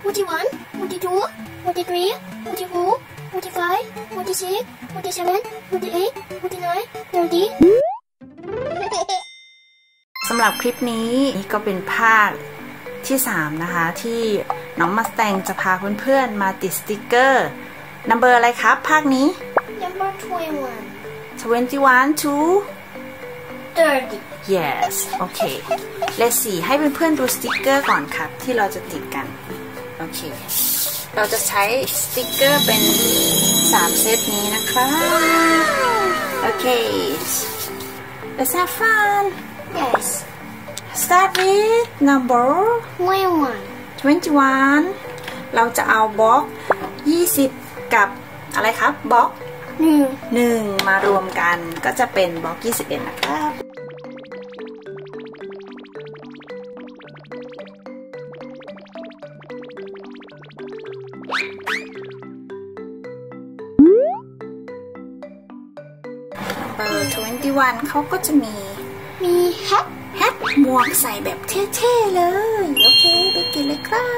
41, 42, 43, 44, 45, 46, 47, 48, 49, 30. สำหรับคลิปนี้ก็เป็นภาคที่3นะคะที่น้องมัสแตงจะพาเพื่อนๆมาติดสติกเกอร์นัมเบอร์อะไรครับภาคนี้ Number 21 to 30. yes โอเค Let's see ให้เพื่อนๆดูสติกเกอร์ก่อนครับที่เราจะติดกันโอเคเราจะใช้สติกเกอร์เป็น3เซตนี้นะครับโอเค Let's have fun Yes. Start with number 21 เราจะเอาบล็อก20กับอะไรครับบล็อก1มารวมกันก็จะเป็นบล็อก21นะครับ21เขาก็จะมีแฮทหมวกใส่แบบเท่ๆเลยโอเคไปกินเลยครับ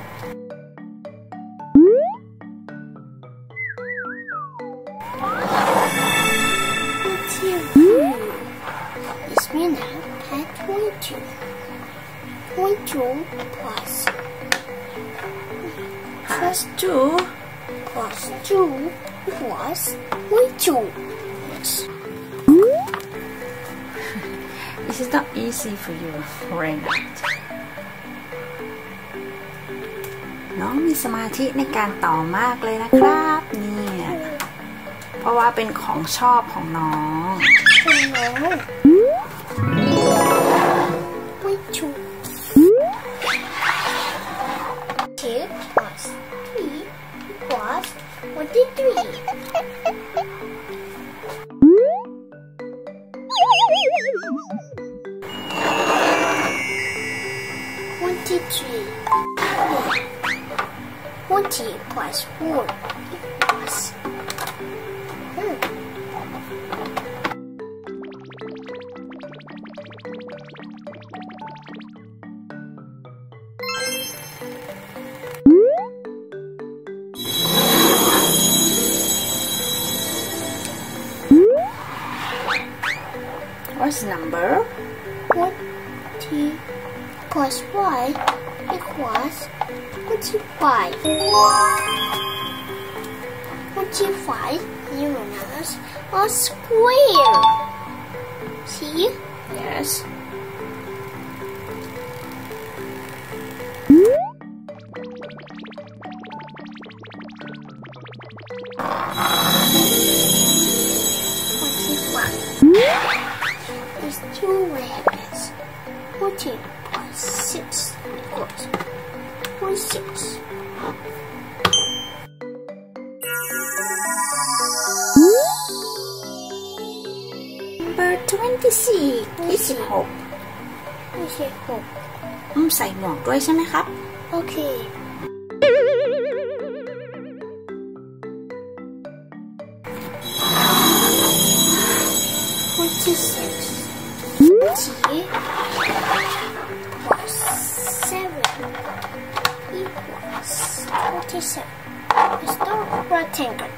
It's me now at 22. 22 plus 2 plus 2 plus 22. Yes. This is not easy for you right now น้องมีสมาธิในการต่อมากเลยนะครับเนี่ยเพราะว่าเป็นของชอบของน้อง 22. 2 plus 3 plus 23. 20 plus 4 equals What's the number? 20 plus 5 equals 25. 25 units are square. See? Yes. There's 2 rabbits. 14 plus 6 equals 46. Number 26 26 ใส่หมวกด้วยใช่ไหมครับ Okay. 26 plus 7 equals 27. It's not rectangle.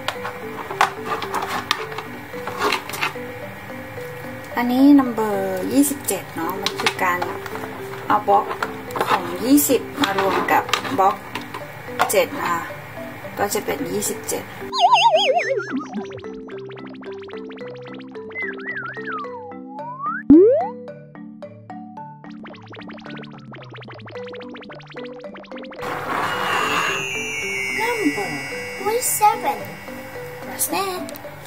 อันนี้ number 27เนาะมันคือการเอาบล็อกของ20มารวมกับบล็อก7นะคะก็จะเป็น27 7. What's that?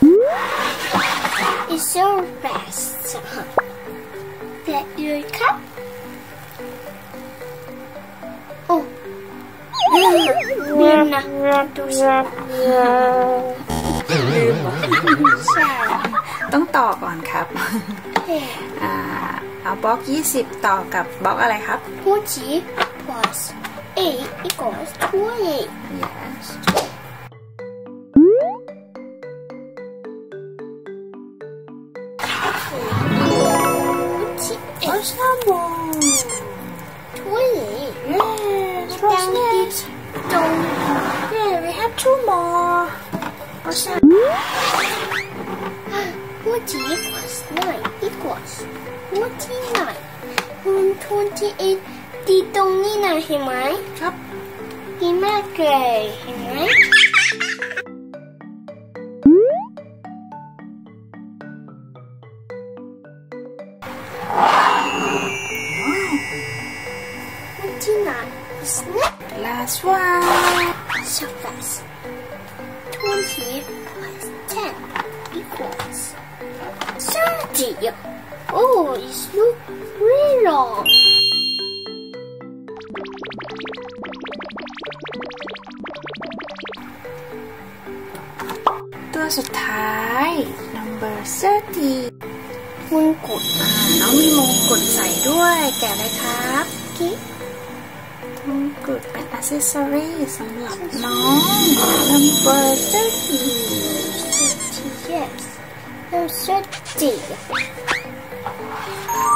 It's so fast. That your cup? Oh. ต้องต่อก่อนครับเอาบล็อก20ต่อกับบล็อกอะไรครับ 20 plus 8 equals 28. Yes. What's number? 28. Yes. What's that? right? Yeah, we have 2 more. What's that? 40 plus 9 equals 49 28ตีตรงนี้นะเห็นไหมครับดีมากเลยเห็นไหม The last one. So fast. 20 plus 10 equals 30. Oh, it's look really long. ตัวสุดท้าย number 30 มงกุฎน้องมีมงกุฎใส่ด้วยแกะเลยครับ Okay. มงกุฎเป็น accessory สำหรับน้อง number 30 yes. I'm 30.